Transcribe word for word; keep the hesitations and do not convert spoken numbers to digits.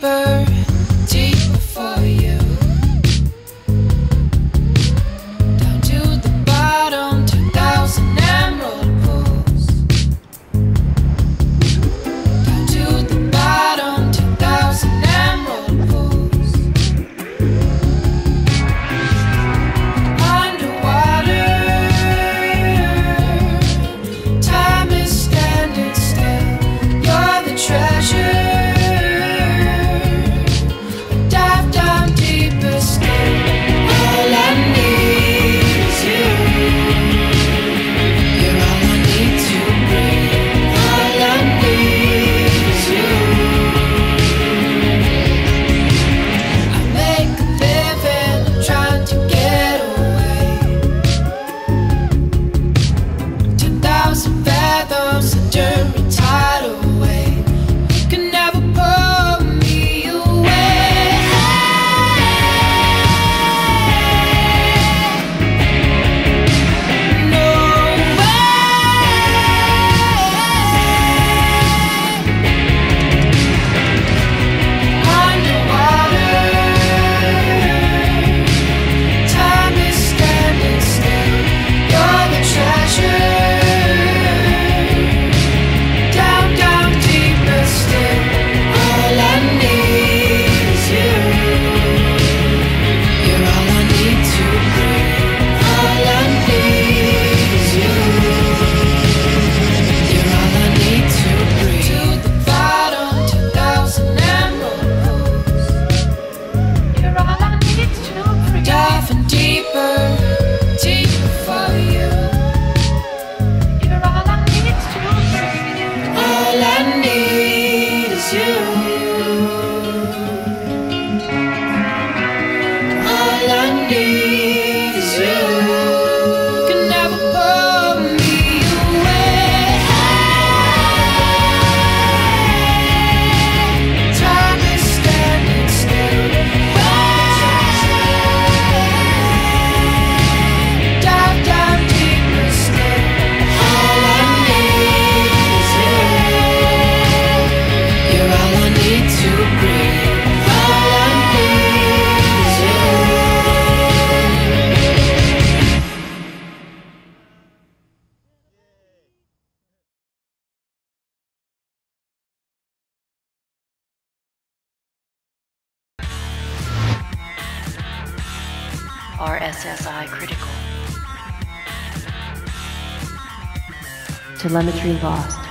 deeper, deeper for you. Down to the bottom, two thousand emerald pools. Down to the bottom, two thousand emerald pools. Underwater, time is standing still. You're the treasure. R S S I critical. Telemetry lost.